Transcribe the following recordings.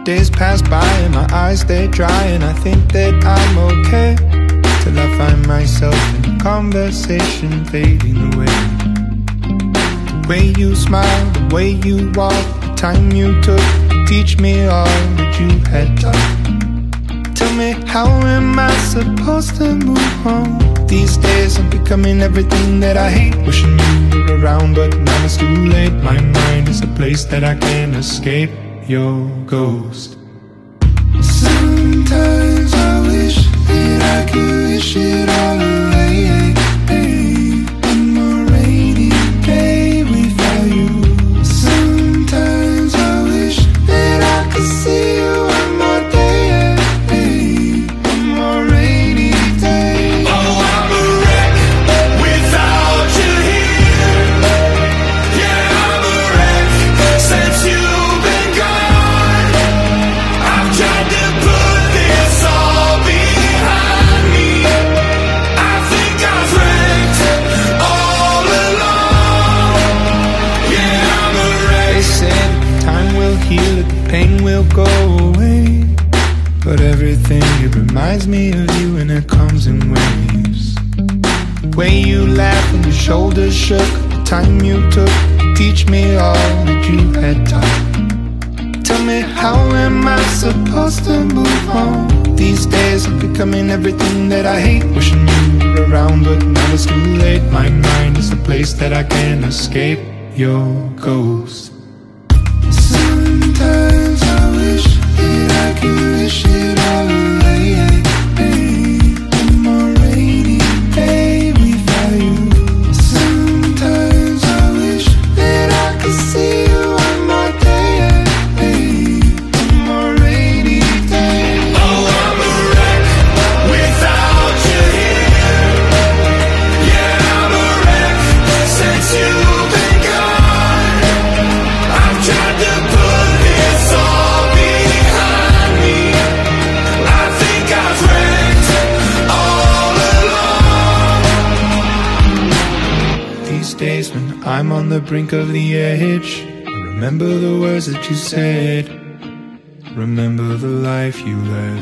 Days pass by and my eyes stay dry, and I think that I'm okay, till I find myself in a conversation fading away. The way you smile, the way you walk, the time you took to teach me all that you had taught. Tell me, how am I supposed to move on? These days I'm becoming everything that I hate. Wishing you were around, but now it's too late. My mind is a place that I can't escape your ghost. Sometimes I wish that I could wish it all away. One more rainy day without you. Sometimes I wish that I could see you one more day. One more rainy day. Oh, I'm a wreck without you here. Yeah, I'm a wreck since you've been gone. I've tried to put this all behind me. I think I've wrecked all along. Yeah, I'm a wreck. They said time will heal it, the pain will go away, but everything, it reminds me of you, and it comes in waves. The way you laughed when your shoulders shook, the time you took to teach me all that you had taught. Tell me, how am I supposed to move on? These days I'm becoming everything that I hate. Wishing you were around, but now it's too late. My mind is the place that I can't escape your ghost. Sometimes I wish that I could wish it all away. One more rainy day without you. Sometimes I wish that I could see you one more day. One more rainy day. Oh, I'm a wreck without you here. Yeah, I'm a wreck since you've been gone. I've tried to put this all behind me. I think I've wrecked all along. These days when I'm on the brink of the edge, I remember the words that you said, remember the life you led.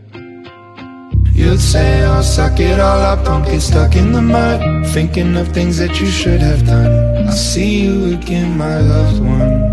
You'd say, oh, suck it all up, don't get stuck in the mud, thinking of things that you should have done. I'll see you again, my loved one.